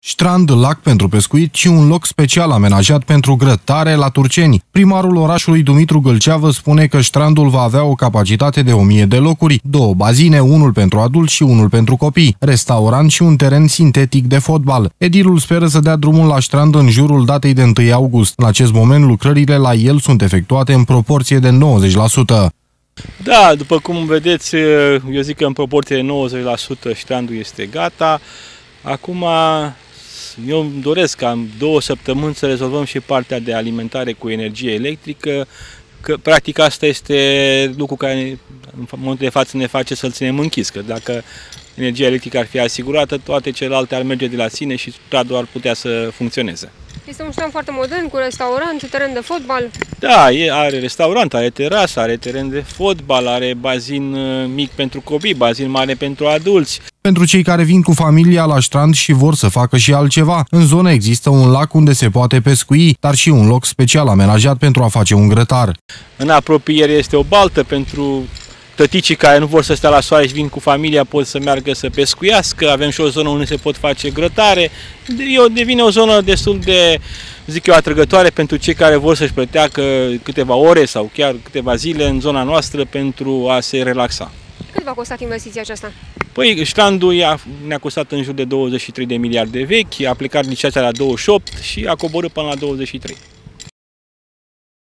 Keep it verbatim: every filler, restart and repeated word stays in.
Strand, lac pentru pescuit și un loc special amenajat pentru grătare la Turceni. Primarul orașului Dumitru Gâlceavă spune că strandul va avea o capacitate de o mie de locuri, două bazine, unul pentru adulți și unul pentru copii, restaurant și un teren sintetic de fotbal. Edilul speră să dea drumul la strand în jurul datei de întâi august. În acest moment, lucrările la el sunt efectuate în proporție de nouăzeci la sută. Da, după cum vedeți, eu zic că în proporție de nouăzeci la sută strandul este gata. Acum eu îmi doresc ca în două săptămâni să rezolvăm și partea de alimentare cu energie electrică, că practic asta este lucru care în momentul de față ne face să-l ținem închis, că dacă energia electrică ar fi asigurată, toate celelalte ar merge de la sine și strandul ar putea să funcționeze. Este un strand foarte modern, cu restaurant, teren de fotbal. Da, e, are restaurant, are terasă, are teren de fotbal, are bazin mic pentru copii, bazin mare pentru adulți. Pentru cei care vin cu familia la strand și vor să facă și altceva, în zonă există un lac unde se poate pescui, dar și un loc special amenajat pentru a face un grătar. În apropiere este o baltă pentru tăticii care nu vor să stea la soare și vin cu familia, pot să meargă să pescuiască, avem și o zonă unde se pot face grătare. Devine o zonă destul de, zic eu, atrăgătoare pentru cei care vor să-și plătească câteva ore sau chiar câteva zile în zona noastră pentru a se relaxa. Cât v-a costat investiția aceasta? Păi, strandul ne-a costat în jur de douăzeci și trei de miliarde vechi, a plecat licitația la douăzeci și opt și a coborât până la douăzeci și trei.